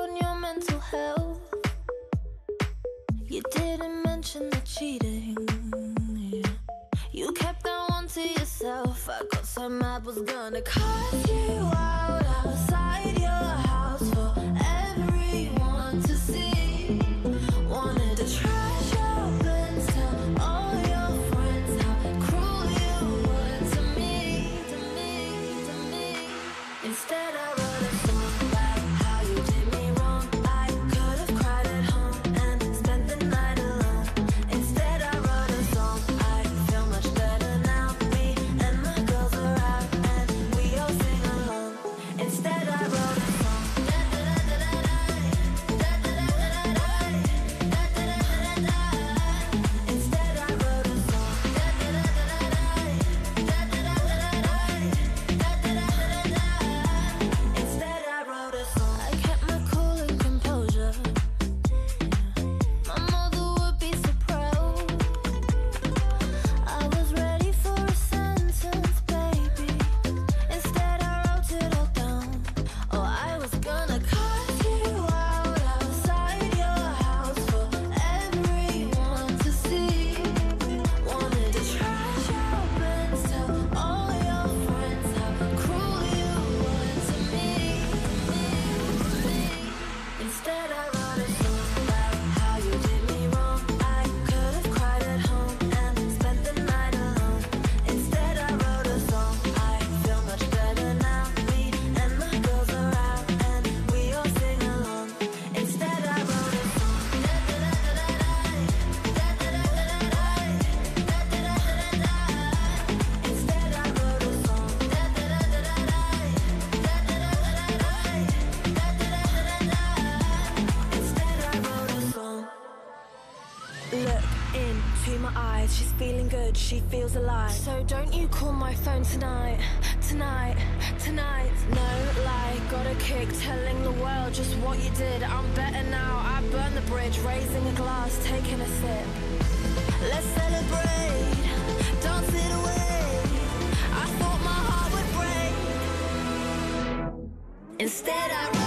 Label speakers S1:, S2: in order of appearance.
S1: on your mental health. You didn't mention the cheating. You kept that one to yourself. I got so mad, was gonna cut you out outside your house for everyone to see. Wanted to trash your plans, tell all your friends how cruel you were to me, to me, to me. Instead I wrote a song about how you did me wrong. I could have cried at home and spent the night alone. Instead I wrote a song, I feel much better now. Me and my girls are out and we all sing along. Instead I wrote a song. Instead I wrote a song. Instead I wrote a song. I kept my cool and composure. My mother would be so proud. I was ready for a sentence, baby. Instead I wrote it all down. Oh, I was gonna cut you out outside your house for everyone to see. Wanted to trash your plans, tell all your friends how cruel you were to me, to me. Instead I wrote a song about how you did me wrong. I could have cried at home and spent the night alone. Instead I wrote a song, I feel much better now. Me and my girls are out and we all sing along. Instead I wrote a song. Instead I wrote a song. Instead I wrote a song. Look into my eyes, she's feeling good, she feels alive. So don't you call my phone tonight, tonight, tonight. No lie, got a kick telling the world just what you did. I'm better now, I burned the bridge, raising a glass, taking a sip. Let's celebrate, dance it away. I thought my heart would break. Instead I